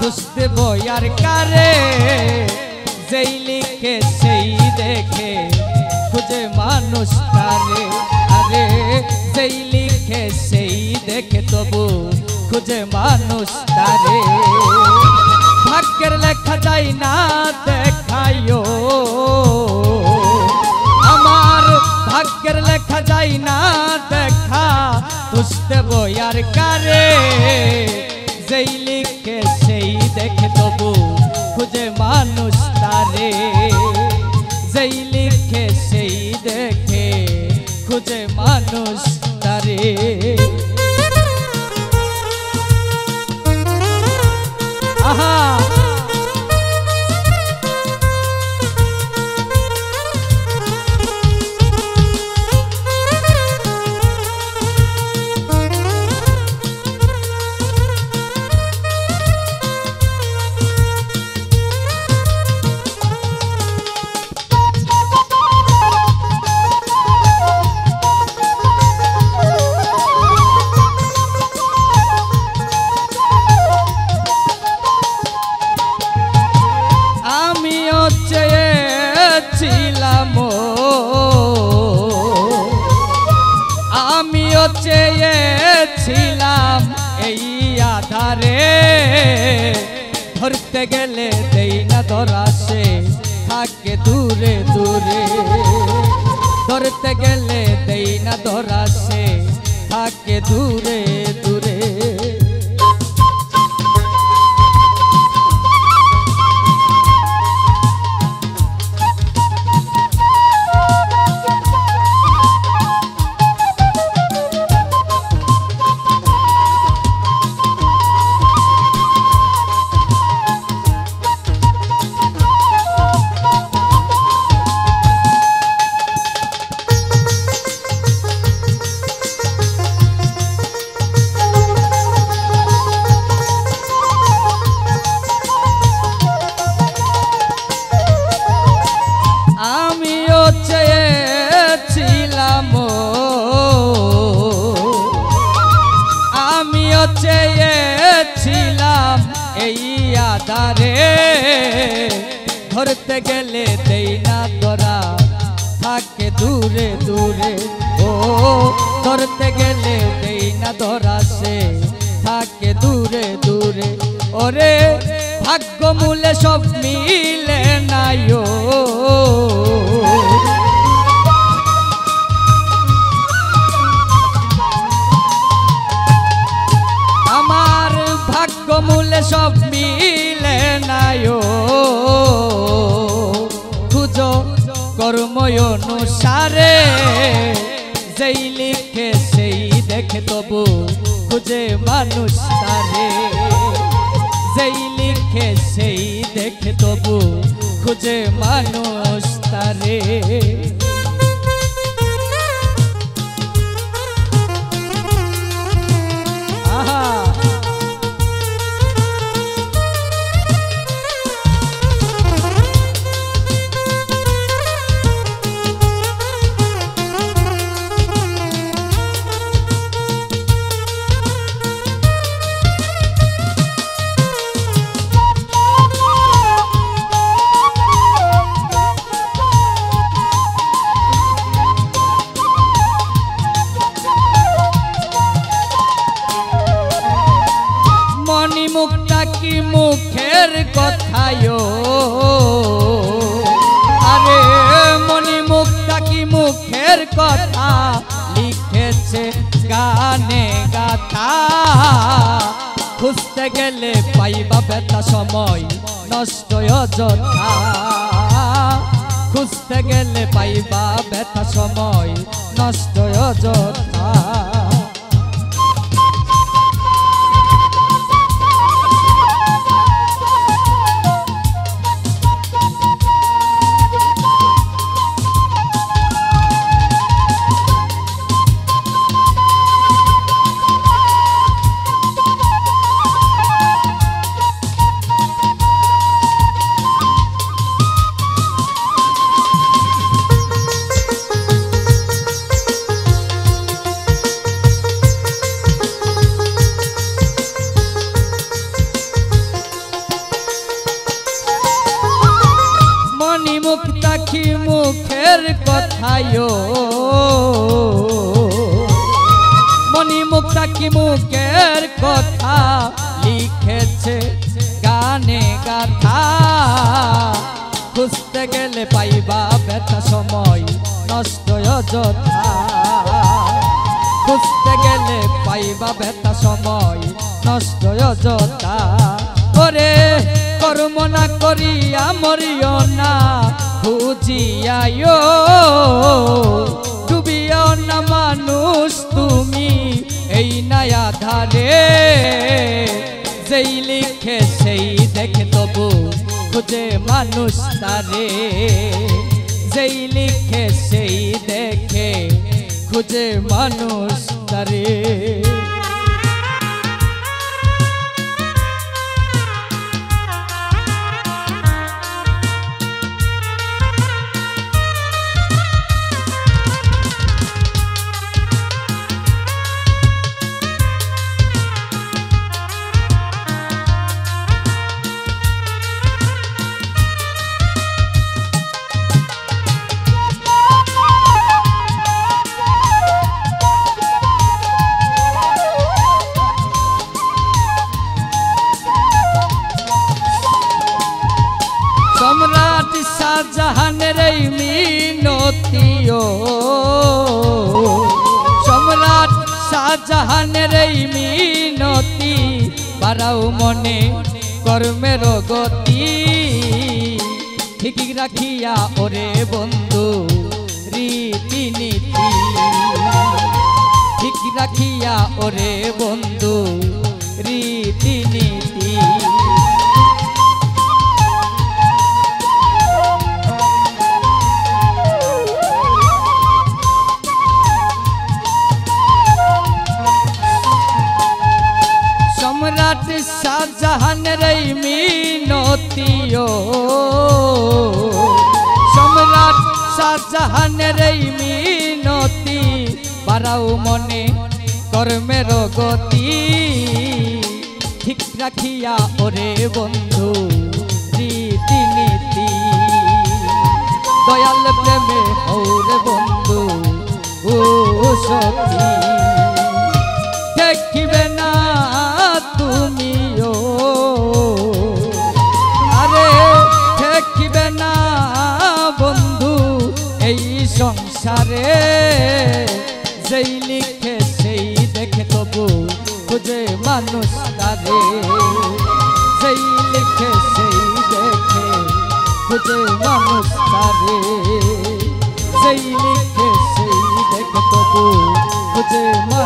খুঁজতে বয়ার কারে যেই লিখে সেই দেখে খুঁজে মানুষ তারে আরে যেই লিখে সেই দেখে তবু খুঁজে মানুষ তারে ভাগ্যের লেখা যায় না দেখাইও আমার ভাগ্যের লেখা যায় না দেখা খুঁজতে বয়ার কারে যেই লিখে সেই দেখে তবু খুঁজে মানুষ তারে যেই লিখে সেই দেখে খুঁজে মানুষ তারে আহা আমিও চেয়েছিলাম এই আধারে ধরতে গেলে দেই না ধরা সে থাকে দূরে দূরে ধরতে গেলে দেই না ধরা সে থাকে দূরে দূরে আমিও চেয়েছিলাম এই আধারে ধরতে গেলে দেই না ধরা থাকে দূরে দূরে ও ধরতে গেলে দেই না ধরা সে থাকে দূরে দূরে ওরে ভাগ্য মূলে সব মিলে নাইও আমার ভাগ্য মূলে সব মিলে নাইও খুঁজো কর্ম অনুসারে যেই লিখে সেই দেখে তবু খুঁজে মানুষ তারে যেই লিখে সেই দেখে তবু খুঁজে মানুষ তারে মুখটা কি মুখের কথায়ো আরে মনি মুখটা কি মুখের কথা লিখেছে গানে গাথা খুঁজতে গেলে পাইবা ব্যথা সময় নষ্ট অযথা খুঁজতে গেলে পাইবা ব্যথা সময় নষ্ট অযথা সাকি মুখের কথা লিখেছে গানে গাথা খুঁজতে গেলে পাইবা ব্যথা সময় নষ্ট অযথা খুঁজতে গেলে পাইবা ব্যথা সময় নষ্ট অযথা ওরে কর্ম না করিয়া মরিও না বুঝিয়ায়ো ডুবিও না মানুষ তুমি এই নয়া ধারে যেই লিখে সেই দেখে তবু খুঁজে মানুষ তারে যেই লিখে সেই দেখে খুঁজে মানুষ তারে সম্রাট শাহজাহানের এই মিনতিও সম্রাট শাহজাহানের এই মিনতি বাড়াও মনে কর্মের গতি ঠিক রাখিয়া ওরে বন্ধু রীতিনীতি ঠিক রাখিয়া ওরে বন্ধু রীতিনীতি সম্রাট শাহজাহানের এই মিনতিও সম্রাট শাহজাহানের এই মিনতি বাড়াও মনে কর্মের গতি ঠিক রাখিয়া ওরে বন্ধু রীতিনীতি দয়াল প্রেমে ওরে বন্ধু ও সখী দেখিবে না তুমিও আরে দেখিবে না বন্ধু এই সংসারে যেই লিখে সেই দেখে তবু খুঁজে মানুষ তারে যেই লিখে সেই দেখে খুঁজে মানুষ তারে যেই লিখে সেই দেখে তবু খুঁজে